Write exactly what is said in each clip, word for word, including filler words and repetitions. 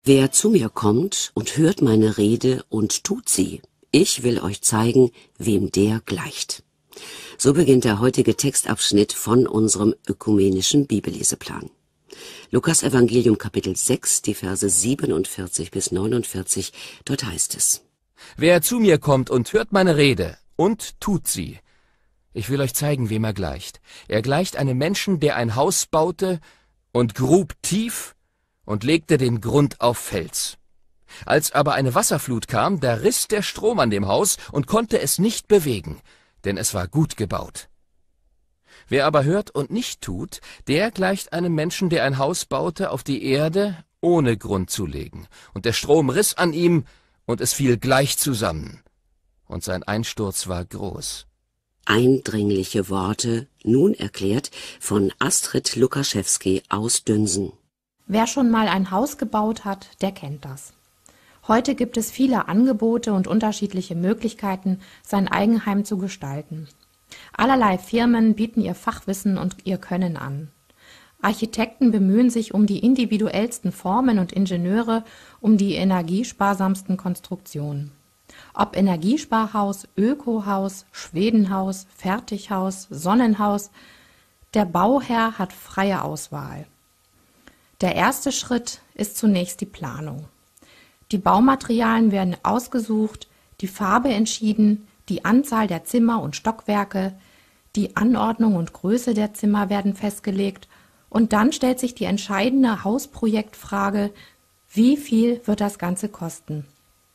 Wer zu mir kommt und hört meine Rede und tut sie, ich will euch zeigen, wem der gleicht. So beginnt der heutige Textabschnitt von unserem ökumenischen Bibelleseplan. Lukas Evangelium Kapitel sechs, die Verse siebenundvierzig bis neunundvierzig, dort heißt es: Wer zu mir kommt und hört meine Rede und tut sie, ich will euch zeigen, wem er gleicht. Er gleicht einem Menschen, der ein Haus baute und grub tief und legte den Grund auf Fels. Als aber eine Wasserflut kam, da riss der Strom an dem Haus und konnte es nicht bewegen, denn es war gut gebaut. Wer aber hört und nicht tut, der gleicht einem Menschen, der ein Haus baute auf die Erde, ohne Grund zu legen. Und der Strom riss an ihm, und es fiel gleich zusammen. Und sein Einsturz war groß. Eindringliche Worte, nun erklärt von Astrid Lukaschewski aus Dünsen. Wer schon mal ein Haus gebaut hat, der kennt das. Heute gibt es viele Angebote und unterschiedliche Möglichkeiten, sein Eigenheim zu gestalten. Allerlei Firmen bieten ihr Fachwissen und ihr Können an. Architekten bemühen sich um die individuellsten Formen und Ingenieure um die energiesparsamsten Konstruktionen. Ob Energiesparhaus, Ökohaus, Schwedenhaus, Fertighaus, Sonnenhaus, der Bauherr hat freie Auswahl. Der erste Schritt ist zunächst die Planung. Die Baumaterialien werden ausgesucht, die Farbe entschieden, die Anzahl der Zimmer und Stockwerke, die Anordnung und Größe der Zimmer werden festgelegt und dann stellt sich die entscheidende Hausprojektfrage: Wie viel wird das Ganze kosten?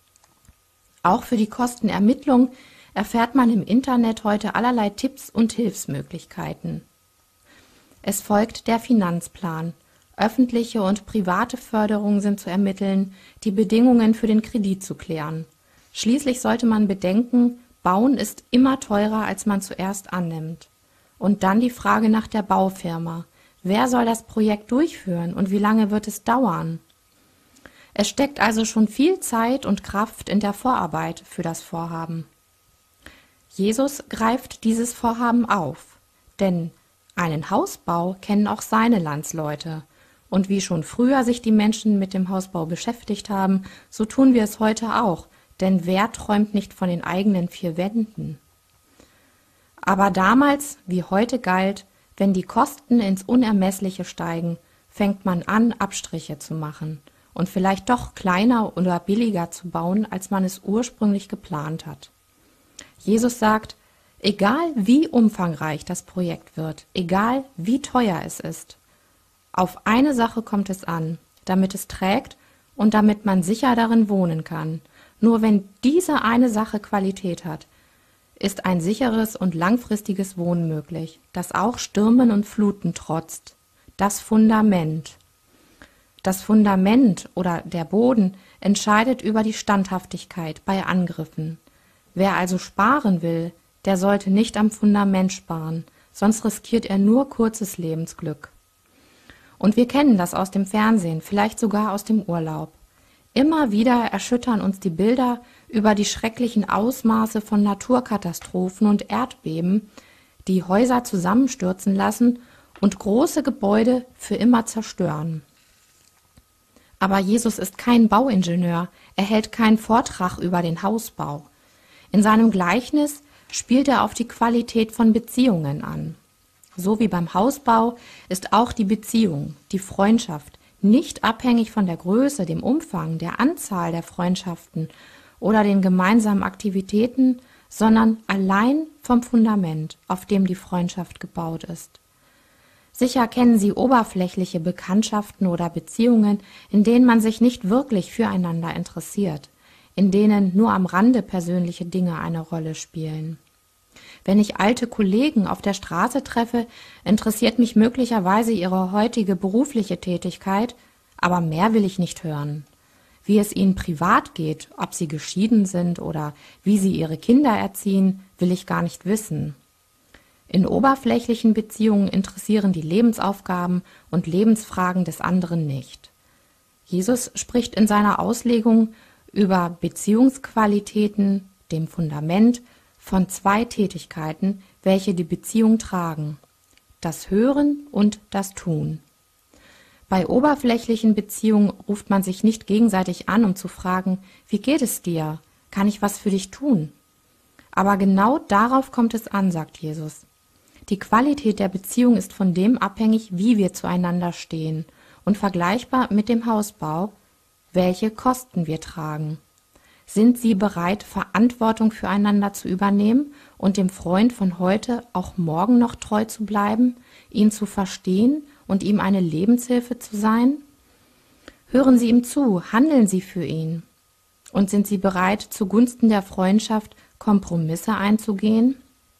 Auch für die Kostenermittlung erfährt man im Internet heute allerlei Tipps und Hilfsmöglichkeiten. Es folgt der Finanzplan. Öffentliche und private Förderungen sind zu ermitteln, die Bedingungen für den Kredit zu klären. Schließlich sollte man bedenken, Bauen ist immer teurer, als man zuerst annimmt. Und dann die Frage nach der Baufirma. Wer soll das Projekt durchführen und wie lange wird es dauern? Es steckt also schon viel Zeit und Kraft in der Vorarbeit für das Vorhaben. Jesus greift dieses Vorhaben auf, denn einen Hausbau kennen auch seine Landsleute. Und wie schon früher sich die Menschen mit dem Hausbau beschäftigt haben, so tun wir es heute auch, denn wer träumt nicht von den eigenen vier Wänden? Aber damals wie heute galt, wenn die Kosten ins Unermessliche steigen, fängt man an, Abstriche zu machen und vielleicht doch kleiner oder billiger zu bauen, als man es ursprünglich geplant hat. Jesus sagt, egal wie umfangreich das Projekt wird, egal wie teuer es ist, auf eine Sache kommt es an, damit es trägt und damit man sicher darin wohnen kann. Nur wenn diese eine Sache Qualität hat, ist ein sicheres und langfristiges Wohnen möglich, das auch Stürmen und Fluten trotzt. Das Fundament. Das Fundament oder der Boden entscheidet über die Standhaftigkeit bei Angriffen. Wer also sparen will, der sollte nicht am Fundament sparen, sonst riskiert er nur kurzes Lebensglück. Und wir kennen das aus dem Fernsehen, vielleicht sogar aus dem Urlaub. Immer wieder erschüttern uns die Bilder über die schrecklichen Ausmaße von Naturkatastrophen und Erdbeben, die Häuser zusammenstürzen lassen und große Gebäude für immer zerstören. Aber Jesus ist kein Bauingenieur, er hält keinen Vortrag über den Hausbau. In seinem Gleichnis spielt er auf die Qualität von Beziehungen an. So wie beim Hausbau ist auch die Beziehung, die Freundschaft, nicht abhängig von der Größe, dem Umfang, der Anzahl der Freundschaften oder den gemeinsamen Aktivitäten, sondern allein vom Fundament, auf dem die Freundschaft gebaut ist. Sicher kennen Sie oberflächliche Bekanntschaften oder Beziehungen, in denen man sich nicht wirklich füreinander interessiert, in denen nur am Rande persönliche Dinge eine Rolle spielen. Wenn ich alte Kollegen auf der Straße treffe, interessiert mich möglicherweise ihre heutige berufliche Tätigkeit, aber mehr will ich nicht hören. Wie es ihnen privat geht, ob sie geschieden sind oder wie sie ihre Kinder erziehen, will ich gar nicht wissen. In oberflächlichen Beziehungen interessieren die Lebensaufgaben und Lebensfragen des anderen nicht. Jesus spricht in seiner Auslegung über Beziehungsqualitäten, dem Fundament, von zwei Tätigkeiten, welche die Beziehung tragen: das Hören und das Tun. Bei oberflächlichen Beziehungen ruft man sich nicht gegenseitig an, um zu fragen, wie geht es dir? Kann ich was für dich tun? Aber genau darauf kommt es an, sagt Jesus. Die Qualität der Beziehung ist von dem abhängig, wie wir zueinander stehen und vergleichbar mit dem Hausbau, welche Kosten wir tragen. Sind Sie bereit, Verantwortung füreinander zu übernehmen und dem Freund von heute auch morgen noch treu zu bleiben, ihn zu verstehen und ihm eine Lebenshilfe zu sein? Hören Sie ihm zu, handeln Sie für ihn. Und sind Sie bereit, zugunsten der Freundschaft Kompromisse einzugehen?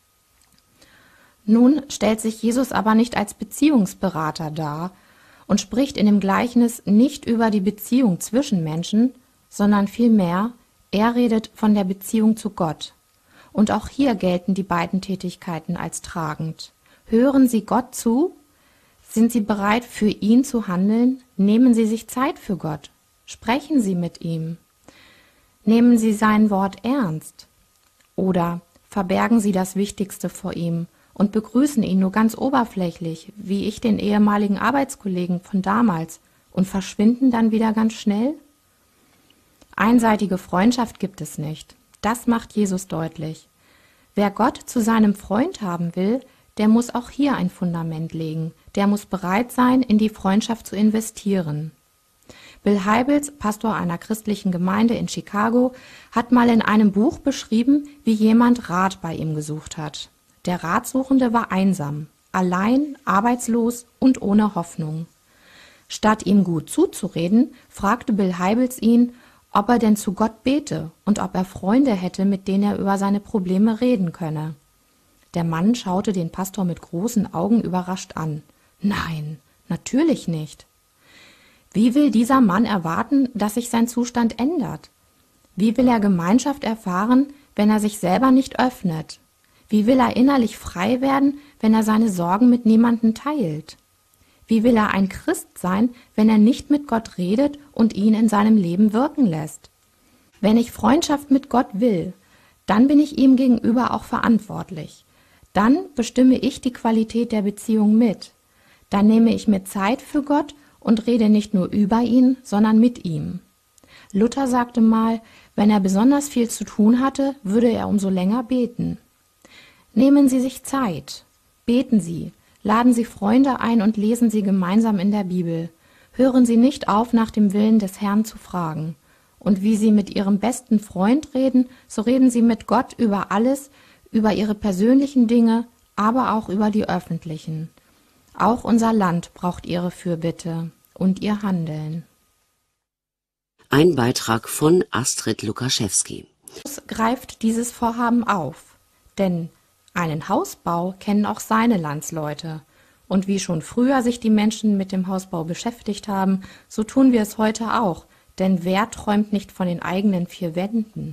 Nun stellt sich Jesus aber nicht als Beziehungsberater dar und spricht in dem Gleichnis nicht über die Beziehung zwischen Menschen, sondern vielmehr, er redet von der Beziehung zu Gott. Und auch hier gelten die beiden Tätigkeiten als tragend. Hören Sie Gott zu? Sind Sie bereit, für ihn zu handeln? Nehmen Sie sich Zeit für Gott. Sprechen Sie mit ihm. Nehmen Sie sein Wort ernst. Oder verbergen Sie das Wichtigste vor ihm und begrüßen ihn nur ganz oberflächlich, wie ich den ehemaligen Arbeitskollegen von damals, und verschwinden dann wieder ganz schnell? Einseitige Freundschaft gibt es nicht. Das macht Jesus deutlich. Wer Gott zu seinem Freund haben will, der muss auch hier ein Fundament legen. Der muss bereit sein, in die Freundschaft zu investieren. Bill Hybels, Pastor einer christlichen Gemeinde in Chicago, hat mal in einem Buch beschrieben, wie jemand Rat bei ihm gesucht hat. Der Ratsuchende war einsam, allein, arbeitslos und ohne Hoffnung. Statt ihm gut zuzureden, fragte Bill Hybels ihn, ob er denn zu Gott bete und ob er Freunde hätte, mit denen er über seine Probleme reden könne. Der Mann schaute den Pastor mit großen Augen überrascht an. Nein, natürlich nicht. Wie will dieser Mann erwarten, dass sich sein Zustand ändert? Wie will er Gemeinschaft erfahren, wenn er sich selber nicht öffnet? Wie will er innerlich frei werden, wenn er seine Sorgen mit niemandem teilt? Wie will er ein Christ sein, wenn er nicht mit Gott redet und ihn in seinem Leben wirken lässt? Wenn ich Freundschaft mit Gott will, dann bin ich ihm gegenüber auch verantwortlich. Dann bestimme ich die Qualität der Beziehung mit. Dann nehme ich mir Zeit für Gott und rede nicht nur über ihn, sondern mit ihm. Luther sagte mal, wenn er besonders viel zu tun hatte, würde er umso länger beten. Nehmen Sie sich Zeit, beten Sie, laden Sie Freunde ein und lesen Sie gemeinsam in der Bibel. Hören Sie nicht auf, nach dem Willen des Herrn zu fragen. Und wie Sie mit Ihrem besten Freund reden, so reden Sie mit Gott über alles, über Ihre persönlichen Dinge, aber auch über die öffentlichen. Auch unser Land braucht Ihre Fürbitte und Ihr Handeln. Ein Beitrag von Astrid Lukaschewski. Jesus greift dieses Vorhaben auf, denn einen Hausbau kennen auch seine Landsleute. Und wie schon früher sich die Menschen mit dem Hausbau beschäftigt haben, so tun wir es heute auch, denn wer träumt nicht von den eigenen vier Wänden?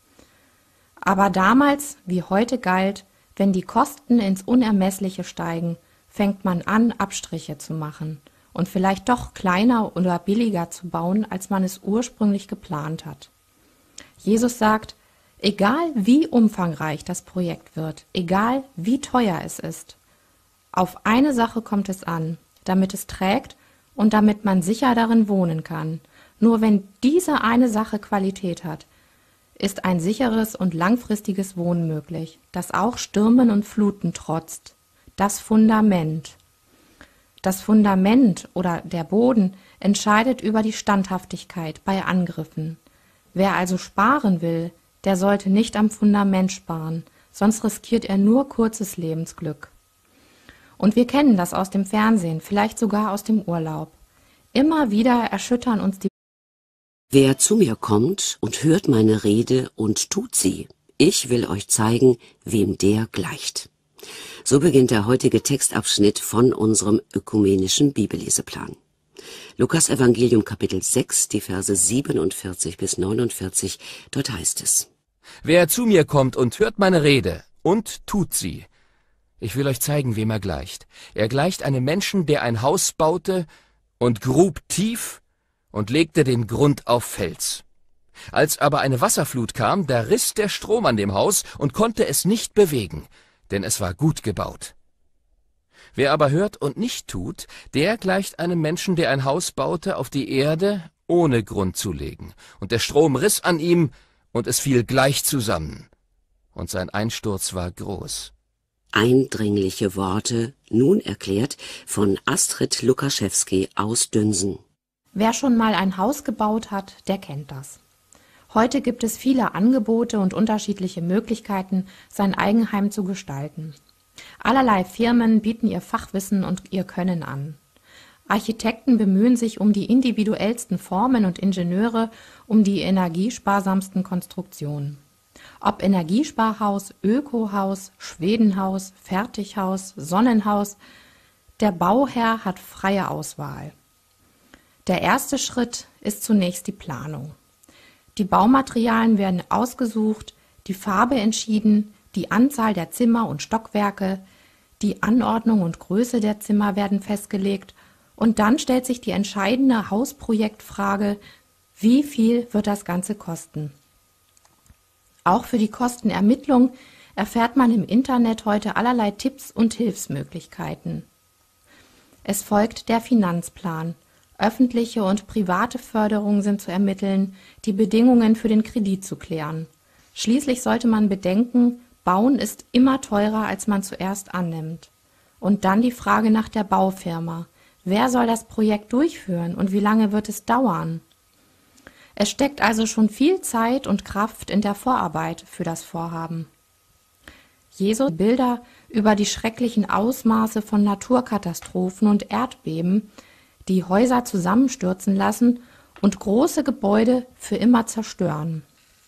Aber damals wie heute galt, wenn die Kosten ins Unermessliche steigen, fängt man an, Abstriche zu machen und vielleicht doch kleiner oder billiger zu bauen, als man es ursprünglich geplant hat. Jesus sagt, egal wie umfangreich das Projekt wird, egal wie teuer es ist, auf eine Sache kommt es an, damit es trägt und damit man sicher darin wohnen kann. Nur wenn diese eine Sache Qualität hat, ist ein sicheres und langfristiges Wohnen möglich, das auch Stürmen und Fluten trotzt. Das Fundament. Das Fundament oder der Boden entscheidet über die Standhaftigkeit bei Angriffen. Wer also sparen will, der sollte nicht am Fundament sparen, sonst riskiert er nur kurzes Lebensglück. Und wir kennen das aus dem Fernsehen, vielleicht sogar aus dem Urlaub. Immer wieder erschüttern uns die Wer zu mir kommt und hört meine Rede und tut sie, ich will euch zeigen, wem der gleicht. So beginnt der heutige Textabschnitt von unserem ökumenischen Bibelleseplan. Lukas Evangelium Kapitel sechs, die Verse siebenundvierzig bis neunundvierzig, dort heißt es: Wer zu mir kommt und hört meine Rede und tut sie. Ich will euch zeigen, wem er gleicht. Er gleicht einem Menschen, der ein Haus baute und grub tief und legte den Grund auf Fels. Als aber eine Wasserflut kam, da riss der Strom an dem Haus und konnte es nicht bewegen, denn es war gut gebaut. Wer aber hört und nicht tut, der gleicht einem Menschen, der ein Haus baute auf die Erde, ohne Grund zu legen. Und der Strom riss an ihm, und es fiel gleich zusammen. Und sein Einsturz war groß. Eindringliche Worte, nun erklärt von Astrid Lukaschewski aus Dünsen. Wer schon mal ein Haus gebaut hat, der kennt das. Heute gibt es viele Angebote und unterschiedliche Möglichkeiten, sein Eigenheim zu gestalten. Allerlei Firmen bieten ihr Fachwissen und ihr Können an. Architekten bemühen sich um die individuellsten Formen und Ingenieure um die energiesparsamsten Konstruktionen. Ob Energiesparhaus, Ökohaus, Schwedenhaus, Fertighaus, Sonnenhaus, der Bauherr hat freie Auswahl. Der erste Schritt ist zunächst die Planung. Die Baumaterialien werden ausgesucht, die Farbe entschieden, die Anzahl der Zimmer und Stockwerke, die Anordnung und Größe der Zimmer werden festgelegt und dann stellt sich die entscheidende Hausprojektfrage: Wie viel wird das Ganze kosten? Auch für die Kostenermittlung erfährt man im Internet heute allerlei Tipps und Hilfsmöglichkeiten. Es folgt der Finanzplan. Öffentliche und private Förderungen sind zu ermitteln, die Bedingungen für den Kredit zu klären. Schließlich sollte man bedenken, Bauen ist immer teurer, als man zuerst annimmt. Und dann die Frage nach der Baufirma. Wer soll das Projekt durchführen und wie lange wird es dauern? Es steckt also schon viel Zeit und Kraft in der Vorarbeit für das Vorhaben. Jesu Bilder über die schrecklichen Ausmaße von Naturkatastrophen und Erdbeben, die Häuser zusammenstürzen lassen und große Gebäude für immer zerstören.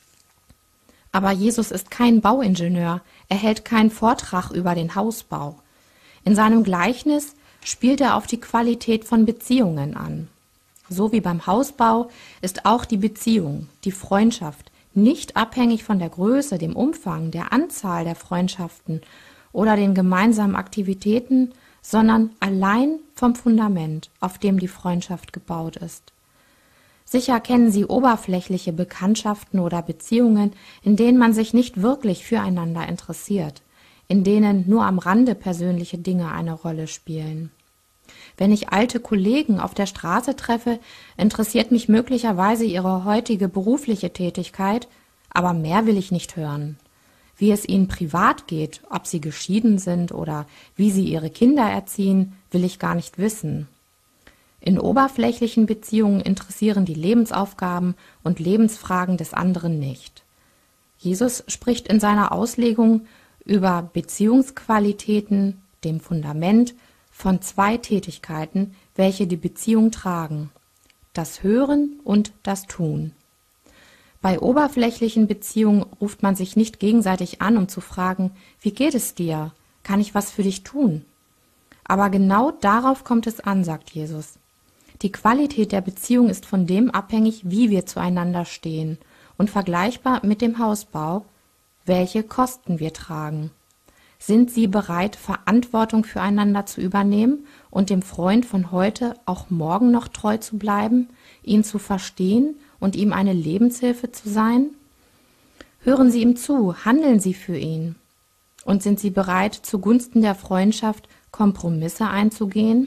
Aber Jesus ist kein Bauingenieur, er hält keinen Vortrag über den Hausbau. In seinem Gleichnis spielt er auf die Qualität von Beziehungen an. So wie beim Hausbau ist auch die Beziehung, die Freundschaft, nicht abhängig von der Größe, dem Umfang, der Anzahl der Freundschaften oder den gemeinsamen Aktivitäten, sondern allein vom Fundament, auf dem die Freundschaft gebaut ist. Sicher kennen Sie oberflächliche Bekanntschaften oder Beziehungen, in denen man sich nicht wirklich füreinander interessiert, in denen nur am Rande persönliche Dinge eine Rolle spielen. Wenn ich alte Kollegen auf der Straße treffe, interessiert mich möglicherweise ihre heutige berufliche Tätigkeit, aber mehr will ich nicht hören. Wie es ihnen privat geht, ob sie geschieden sind oder wie sie ihre Kinder erziehen, will ich gar nicht wissen. In oberflächlichen Beziehungen interessieren die Lebensaufgaben und Lebensfragen des anderen nicht. Jesus spricht in seiner Auslegung über Beziehungsqualitäten, dem Fundament, von zwei Tätigkeiten, welche die Beziehung tragen: das Hören und das Tun. Bei oberflächlichen Beziehungen ruft man sich nicht gegenseitig an, um zu fragen: Wie geht es dir? Kann ich was für dich tun? Aber genau darauf kommt es an, sagt Jesus. Die Qualität der Beziehung ist von dem abhängig, wie wir zueinander stehen und vergleichbar mit dem Hausbau, welche Kosten wir tragen. Sind Sie bereit, Verantwortung füreinander zu übernehmen und dem Freund von heute auch morgen noch treu zu bleiben, ihn zu verstehen und ihm eine Lebenshilfe zu sein? Hören Sie ihm zu, handeln Sie für ihn. Und sind Sie bereit, zugunsten der Freundschaft Kompromisse einzugehen?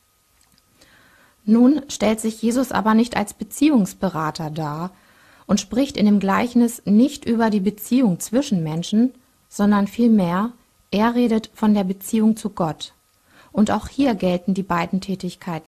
Nun stellt sich Jesus aber nicht als Beziehungsberater dar und spricht in dem Gleichnis nicht über die Beziehung zwischen Menschen, sondern vielmehr, er redet von der Beziehung zu Gott. Und auch hier gelten die beiden Tätigkeiten